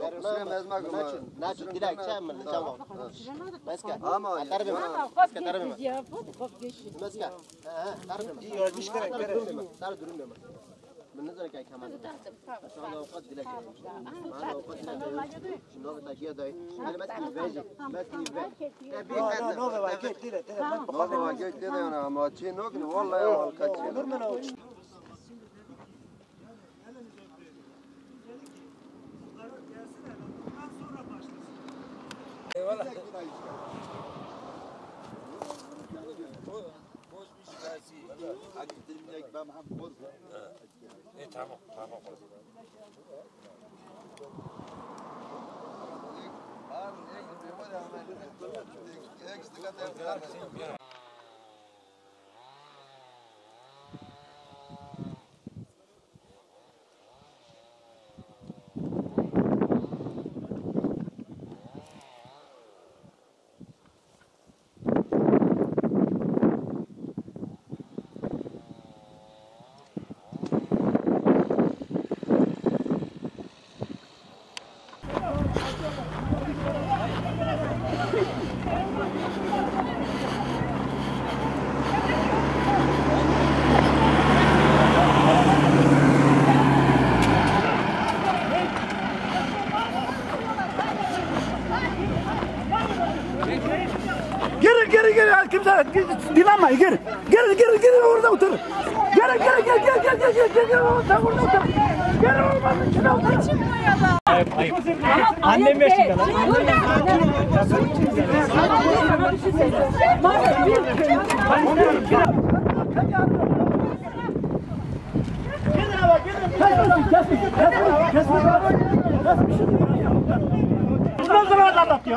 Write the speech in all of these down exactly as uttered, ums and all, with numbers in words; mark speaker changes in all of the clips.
Speaker 1: سريع مزمك ما
Speaker 2: ناچ دیدک چه من جواب مسکه
Speaker 1: اما
Speaker 2: دربیم مسکه دربیم مسکه ها دربیم
Speaker 1: یادش کرد کرد
Speaker 2: در درون بیم من نظر که کمان شما اوقات دیدک من اوقات دیدک شنو بتاجي دای من مسکی ویجی مسکی ویج
Speaker 1: نو نو واجد دیده دیده من بخوام واجد دیده انا ما چی نوکن والله يا الكاتشي نور من اوج والله boş bir şikayesi. Hadi dilimle ben Muhammed boz. E tamam tamam.
Speaker 3: Kimse dinlenme gir. Gir gir gir orada otur. Gel gel gel gel gel gel gel gel orada orada otur. Gel orada içine otur. Ayıp ayıp. Annem beş lira. Bundan sonra anlatıyor.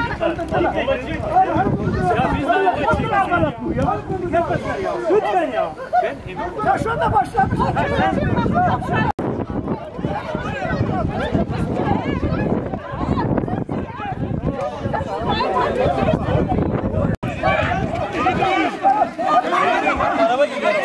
Speaker 3: Ya biz de anlatıyor ya. Lütfen ya. Ben ya şu anda başlamış. Araba gidiyor.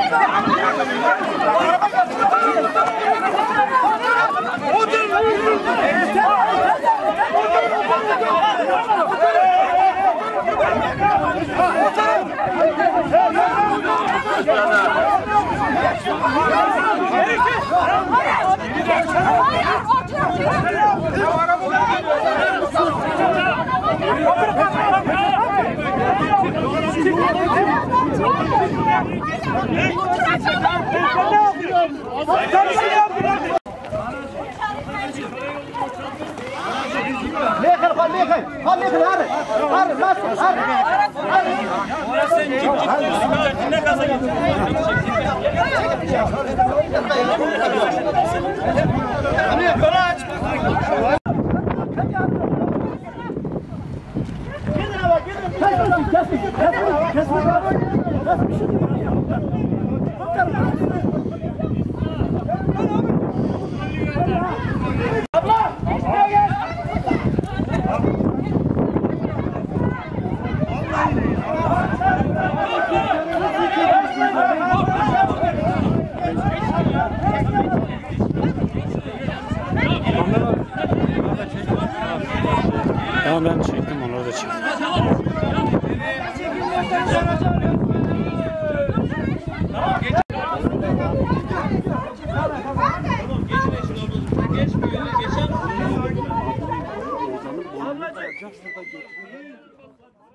Speaker 3: ليخل خل ليخل خل ليخل هاري هاري ماسك هاري هاري وراسن جيب جيب جيب كذا
Speaker 4: Tamam ben çektim onları da çektim. Geç böyle geçen.